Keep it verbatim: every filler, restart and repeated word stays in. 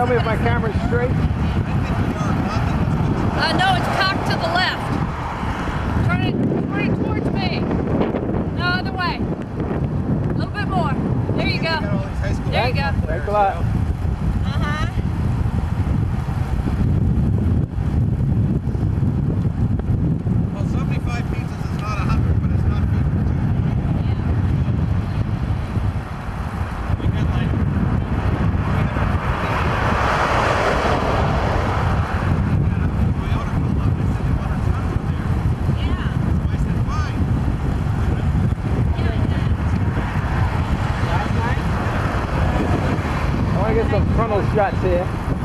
me if my camera's straight. Uh, no, it's cocked to the left. Turn it, turn it towards me. No, other way. A little bit more. There you go. There you go. Thanks a lot. Uh-huh. Well, seventy-five pizzas is not a hundred, but it's not good. We get like I want to get some frontal shots here.